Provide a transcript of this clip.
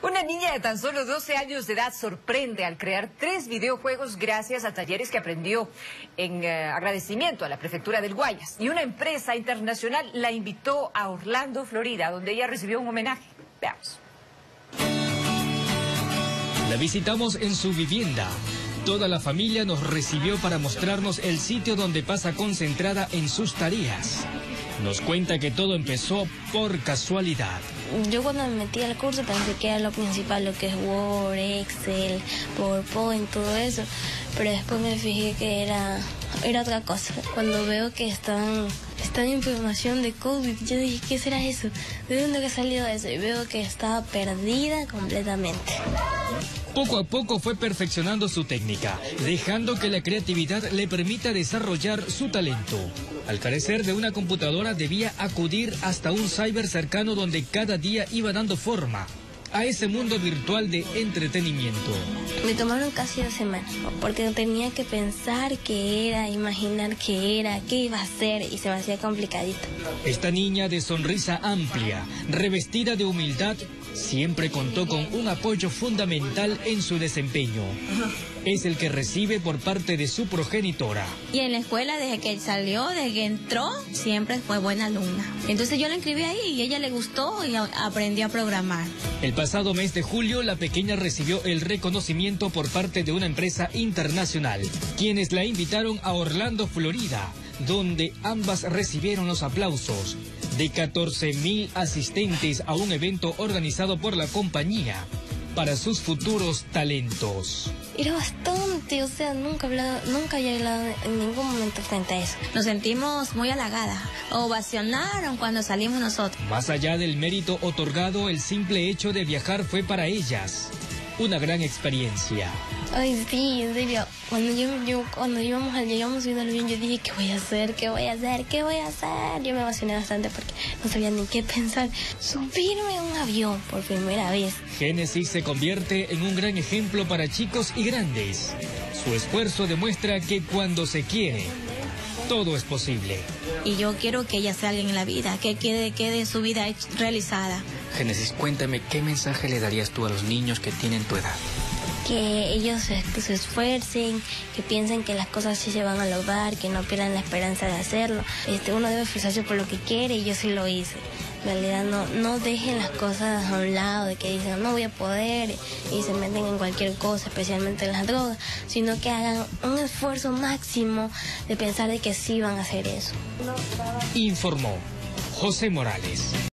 Una niña de tan solo 12 años de edad sorprende al crear 3 videojuegos gracias a talleres que aprendió en agradecimiento a la prefectura del Guayas. Y una empresa internacional la invitó a Orlando, Florida, donde ella recibió un homenaje. Veamos. La visitamos en su vivienda. Toda la familia nos recibió para mostrarnos el sitio donde pasa concentrada en sus tareas. Nos cuenta que todo empezó por casualidad. Yo cuando me metí al curso pensé que era lo principal, lo que es Word, Excel, PowerPoint, todo eso. Pero después me fijé que era otra cosa. Cuando veo que está en información de COVID, yo dije, ¿qué será eso? ¿De dónde ha salido eso? Y veo que estaba perdida completamente. Poco a poco fue perfeccionando su técnica, dejando que la creatividad le permita desarrollar su talento. Al carecer de una computadora debía acudir hasta un cyber cercano donde cada día iba dando forma a ese mundo virtual de entretenimiento. Me tomaron casi 2 semanas, porque tenía que pensar qué era, imaginar qué era, qué iba a hacer, y se me hacía complicadito. Esta niña de sonrisa amplia, revestida de humildad, siempre contó con un apoyo fundamental en su desempeño. Es el que recibe por parte de su progenitora. Y en la escuela, desde que salió, desde que entró, siempre fue buena alumna. Entonces yo la inscribí ahí y a ella le gustó y aprendió a programar. El pasado mes de julio, la pequeña recibió el reconocimiento por parte de una empresa internacional, quienes la invitaron a Orlando, Florida, donde ambas recibieron los aplausos de 14,000 asistentes a un evento organizado por la compañía para sus futuros talentos. Era bastante, o sea, nunca había hablado en ningún momento frente a eso. Nos sentimos muy halagadas, ovacionaron cuando salimos nosotros. Más allá del mérito otorgado, el simple hecho de viajar fue para ellas una gran experiencia. Ay, sí, en serio. Cuando llegamos viendo el avión, yo dije, ¿qué voy a hacer? ¿Qué voy a hacer? ¿Qué voy a hacer? Yo me emocioné bastante porque no sabía ni qué pensar. Subirme a un avión por primera vez. Génesis se convierte en un gran ejemplo para chicos y grandes. Su esfuerzo demuestra que cuando se quiere, todo es posible. Y yo quiero que ella sea alguien en la vida, que quede su vida realizada. Génesis, cuéntame, ¿qué mensaje le darías tú a los niños que tienen tu edad? Que ellos se esfuercen, que piensen que las cosas sí se van a lograr, que no pierdan la esperanza de hacerlo. Uno debe esforzarse por lo que quiere y yo sí lo hice. En realidad no dejen las cosas a un lado, de que dicen no voy a poder y se meten en cualquier cosa, especialmente en las drogas, sino que hagan un esfuerzo máximo de pensar de que sí van a hacer eso. Informó José Morales.